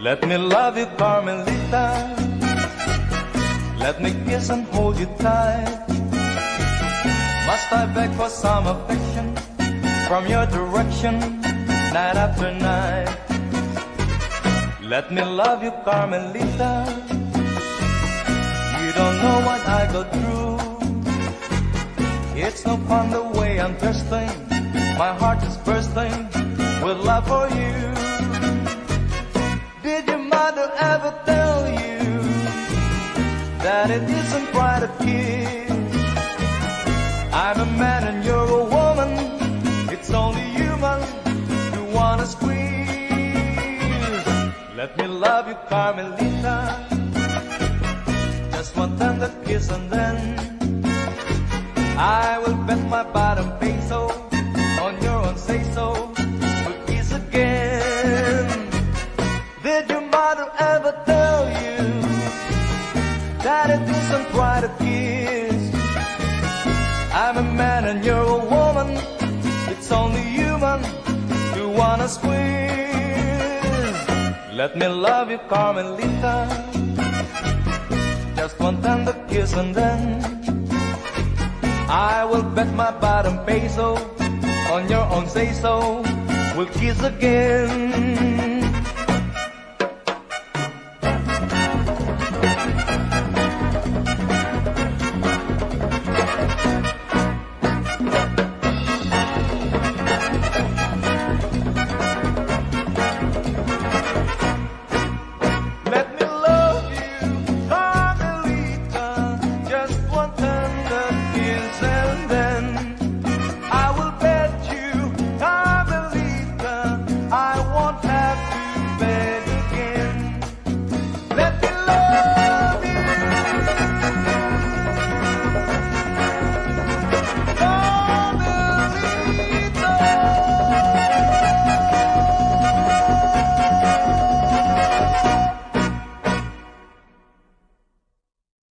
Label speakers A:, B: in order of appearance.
A: Let me love you, Carmelita. Let me kiss and hold you tight. Must I beg for some affection from your direction, night after night? Let me love you, Carmelita. You don't know what I go through. It's no fun the way I'm dressing. My heart is bursting with love for you. Did your mother ever tell you that it isn't right to kiss? I'm a man and you're a woman. It's only human you wanna squeeze. Let me love you, Carmelita. Just one tender kiss and then I will bet my bottom peso on your own say-so. We'll kiss again. Did your mother ever tell you that it isn't right to kiss? I'm a man and you're a woman. It's only human you wanna squeeze. Let me love you, Carmelita. Just one tender kiss and then I will bet my bottom peso on your own say-so. We'll kiss again.